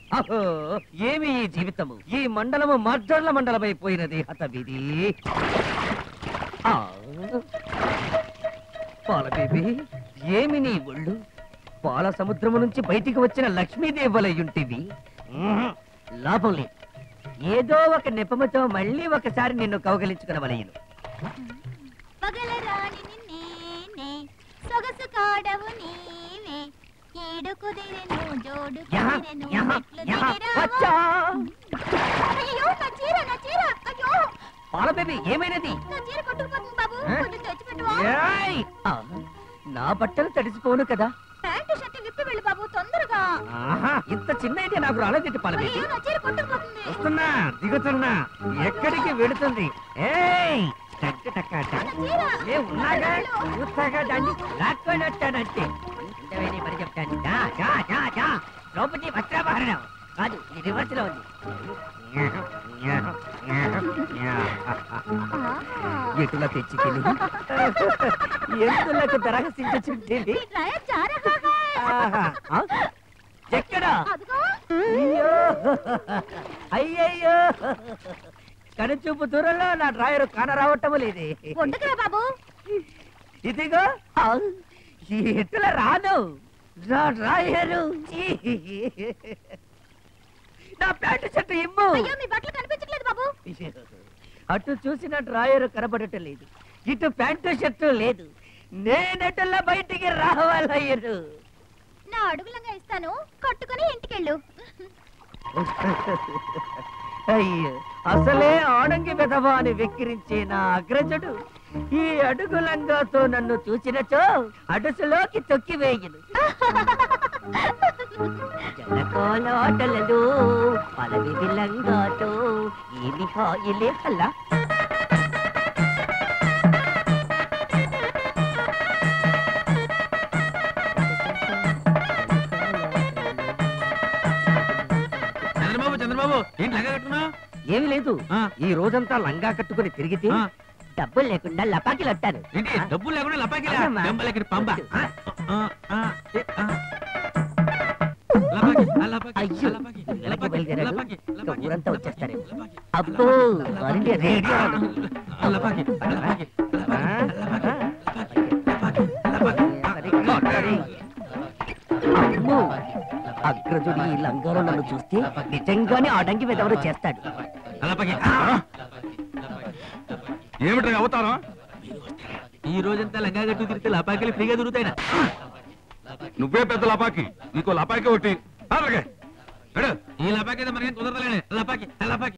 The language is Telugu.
అహో ఏమి ఈ జీవితము, ఈ మండలము మర్జర్ల మండలమైపోయినది హతవిధి. పాల బేబీ, ఏమి నీ ఒళ్ళు పాల సముద్రము నుంచి బయటికి వచ్చిన లక్ష్మీదేవులయ్యుంటివి. లాభం లేదు, ఏదో ఒక నెపముతో మళ్ళీ ఒకసారి నిన్ను కౌగలించుకునవలయను. పాల బేబీ, ఏమైనది? నా బట్టలు తడిసిపోను కదా. ఇంత చిన్న అయితే నాకు రాలేదేంటి పాల బేబీ? వస్తున్నా, దిగుతున్నా. ఎక్కడికి వెడుతుంది? ఉన్నాగా చూస్తాగా దాన్ని లాక్కొని వచ్చానంటే మరి చెప్తాను. ద్రౌపది వస్త్రాభరణం కాదు, ఇది రివర్స్ లో ఉంది. ఎటులా తెచ్చుకెళ్ళి ఎందులకు దరహసించుంటేది ఎక్కడా? అయ్యయ్యో, కనుచూపు దూరంలో నా డ్రాయరు కానరావటము లేదే బాబు. ఇదిగో ఎటులా రాను నా డ్రాయరు. నా ప్యాంటు షర్టు ఇమ్ము. అటు చూసిన డ్రాయరు కనబడటం లేదు, ఇటు ప్యాంటు షర్టు లేదు. నేనెటులా బయటికి రావాలయ్యరు. నా అడుగులంగా ఇస్తాను, కట్టుకుని ఇంటికెళ్ళు. అయ్యో, అసలే ఆడంగి విధవా అని వెక్కిరించే నా అగ్రజుడు ఈ అడుగులంగాతో నన్ను చూచినచో అడుసులోకి తొక్కివేయను. జలకోలాటలలో పలవిది లంగాతో ఏమి హాయిలే హల్లా. చంద్రబాబు, ఏంటి లంగా కట్టుకున్నావు? ఏమి లేదు, ఈ రోజంతా లంగా కట్టుకుని తిరిగితే డబ్బులు లేకుండా లపాకిలు వస్తాను. డబ్బులు లేకుండా లపాకిలా? పంప ఊరంతా వచ్చేస్తారు. అబ్బో, రేడియో అగ్రజుడి ఈ లంగాలో నన్ను చూస్తే నిజంగానే ఆడంగి వెదవరు చేస్తాడు. ఏమిటి అవుతారా? ఈ రోజంతా లంగా కట్టు తిరిగితే లపాకిలు ఫ్రీగా దొరుకుతాయినా? నువ్వే పెద్ద లపాకి, నీకు లపాకి ఒకటి. ఈ లపాకి అయితే మనకేం కుదరలేనే. లపాకి